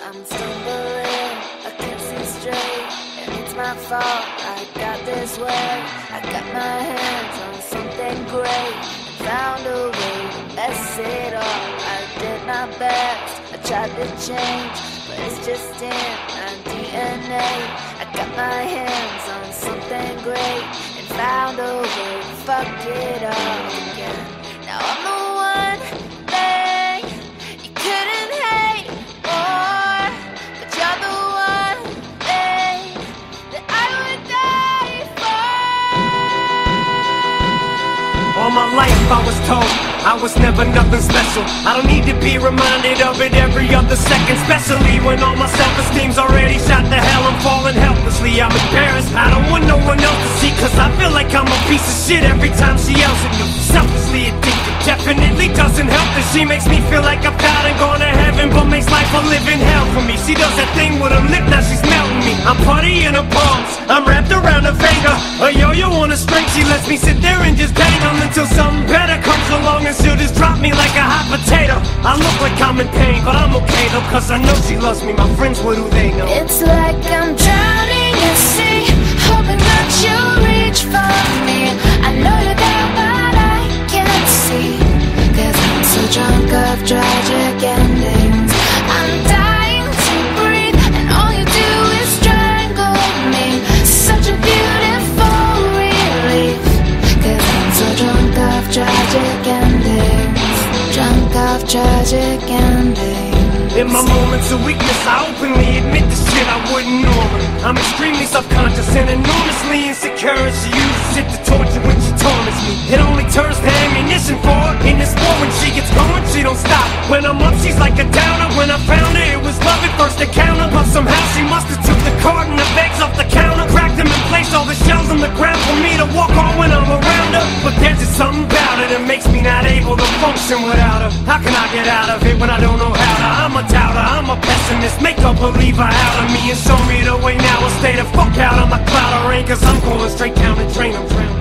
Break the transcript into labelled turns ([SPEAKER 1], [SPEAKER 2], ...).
[SPEAKER 1] I'm stumbling, I can't see straight, and it's my fault, I got this way. I got my hands on something great, and found a way to mess it up. I did my best, I tried to change, but it's just in my DNA. I got my hands on something great, and found a way to fuck it up again. Now I'm the one thing you couldn't hate more, but you're the one thing that I would die for.
[SPEAKER 2] All my life I was told I was never nothing special. I don't need to be reminded of it every other second, especially when all my self-esteem's already shot to hell. I'm falling helplessly, I'm embarrassed. I don't want no one else to see, cause I feel like I'm a piece of shit every time she yells at me. Selflessly addicted, definitely doesn't help that she makes me feel like I've died and gone to heaven, but makes life a living hell for me. She does that thing with her lip, now she's melting me. I'm putty in her palms, I'm wrapped around her finger. A yo-yo on a string, she lets me sit there and just bang on until something better comes along, and she'll just drop me like a hot potato. I look like I'm in pain, but I'm okay though, cause I know she loves me. My friends, what do they know?
[SPEAKER 1] It's like I'm drowning in sea, hoping that you'll reach for me. I know you're there, but I can't see, cause I'm so drunk of tragic endings. I'm dying to breathe, and all you do is strangle me. Such a beautiful relief, cause I'm so drunk of tragic endings. Drunk of tragic endings.
[SPEAKER 2] In my moments of weakness, I openly admit the shit I wouldn't normally. I'm extremely self-conscious and enormously insecure, and she uses it to torture when she torments me. It only turns to ammunition for her in this war. When she gets going, she don't stop. When I'm up, she's like a downer. When I found her, it was love at first encounter, but somehow she must have took the carton of eggs off the counter, cracked them and placed all the shells on the ground for me to walk on when I'm around her. But there's just something about her that makes me not able to function without her. How can I get out of it when I don't know how to? I'm a doubter, I'm a pessimist, make a believer out of me and show me the way now. I'll stay the fuck out of my cloud of rain, cause I'm going straight down the drain, I'm drowning.